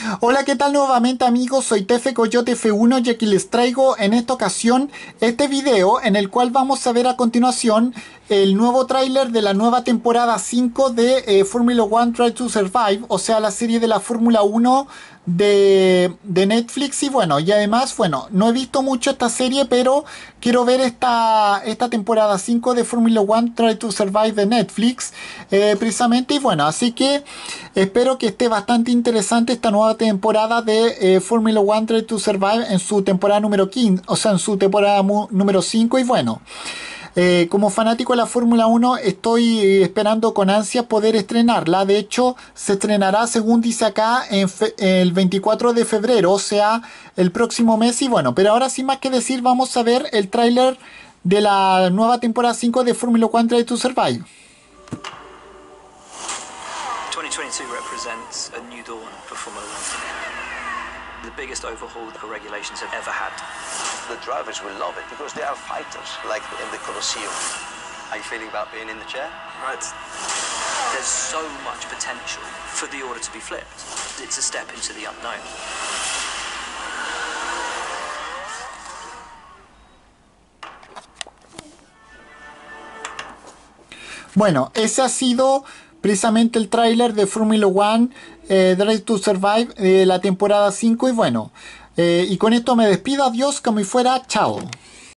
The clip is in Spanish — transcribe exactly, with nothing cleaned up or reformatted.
Hola, ¿qué tal nuevamente amigos? Soy Tefe Coyote F uno y aquí les traigo en esta ocasión este video en el cual vamos a ver a continuación el nuevo tráiler de la nueva temporada cinco de eh, Formula One Try to Survive, o sea, la serie de la Fórmula uno de, de Netflix. Y bueno, y además, bueno, no he visto mucho esta serie, pero quiero ver esta, esta temporada cinco de Formula One Try to Survive de Netflix, eh, precisamente. Y bueno, así que espero que esté bastante interesante esta nueva temporada de eh, Formula One Try to Survive en su temporada número quince, o sea, en su temporada número cinco. Y bueno, eh, como fanático de la Fórmula uno estoy eh, esperando con ansias poder estrenarla. De hecho, se estrenará, según dice acá, en el veinticuatro de febrero, o sea, el próximo mes. Y bueno, pero ahora sin más que decir, vamos a ver el tráiler de la nueva temporada cinco de Formula One Try to Survive. twenty twenty-two represents a new dawn for Formula One. The biggest overhaul the regulations have ever had. The drivers will love it because they are fighters, like in the Colosseum. How you feeling about being in the chair? Right. There's so much potential for the order to be flipped. It's a step into the unknown. Bueno, ese ha sido precisamente el tráiler de Formula One eh, Drive to Survive de la temporada cinco. Y bueno, eh, y con esto me despido. Adiós, como si fuera, chao.